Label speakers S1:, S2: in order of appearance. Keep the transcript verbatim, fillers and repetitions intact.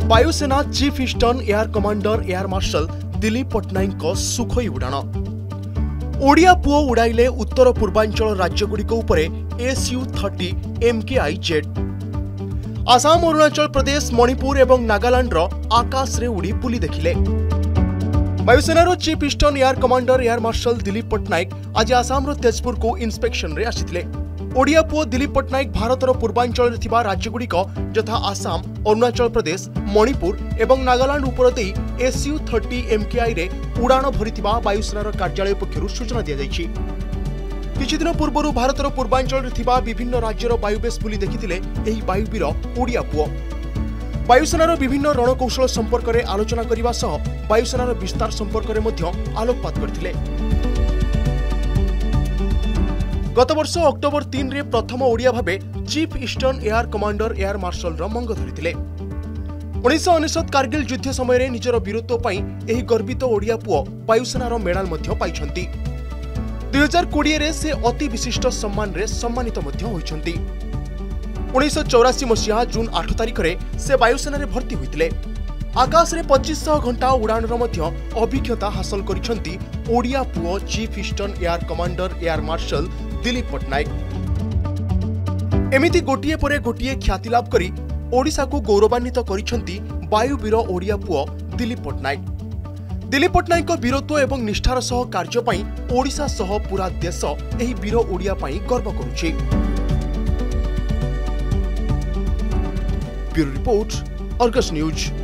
S1: वायुसेना chief eastern air commander air marshal Dilip Pattanaik को Sukhoi उड़ाण। Odia पुओ उड़ाइले उत्तर पूर्वांचल राज्यगुड़िक उपरे S U thirty M K I jet. Assam, Arunachal Pradesh, Manipur एवं नागालैंड आकाश रे उड़ी बुली देखिले। वायुसेनार chief eastern air commander air marshal Dilip Pattanaik आज आसाम तेजपुर को इन्स्पेक्शन रे आसिथिले। ओडिया पुओ दिलीप पट्टनायक भारतर पूर्वांचल थिबा राज्यगुड़िक यथा आसाम, अरुणाचल प्रदेश, मणिपुर एवं नागालैंड उपर देई S U thirty M K आई रे उड़ाण भरिथिबा वायुसेनार कार्यालय पक्षरु सूचना दिया जायछि। किछि दिन पूर्व भारतर पूर्वांचल थिबा विभिन्न राज्यर वायुबेस बुली देखिथिले एही वायुवीर ओडिया पुओ। वायुसेनार विभिन्न रणकौशल संपर्क में आलोचना करने सह वायुसेनार विस्तार संपर्क में मध्य आलोकपात करथिले। गत वर्ष अक्टोबर तीन रे प्रथम ओडिया भावे chief eastern air commander air marshal मंग धरिथिले। उन्नीस अनेशत कारगिल युद्ध समय निजर वीरत्व पई एही गर्वित ओडिया पुओ वायुसेनार मेडल मध्य पाइछंती। दुई हजार कोड़े रे से अति विशिष्ट सम्मान रे सम्मानित मध्य होइछंती। उन्नीस चौरासी मसीहा जून आठ तारिख में से वायुसेना रे भर्ती होइतिले। आकाश रे पच्चीस सौ घंटा उड़ान मध्य अभिज्ञता हासिल करिछंती ओडिया पुओ chief eastern air commander air marshal Dilip Pattanaik. एमिति गोटिए परे गोटिए ख्याति लाभ करी ओडिशा को गौरवान्वित करिछंती वायुवीर ओडिया पुओ दिलीप पट्टनायक। दिलीप पट्टनायक वीरत्व एवं निष्ठार सह कार्य पई ओडिशा सह पूरा देश एही वीर ओडिया पई गर्व करुछि। Bureau report, Argus news.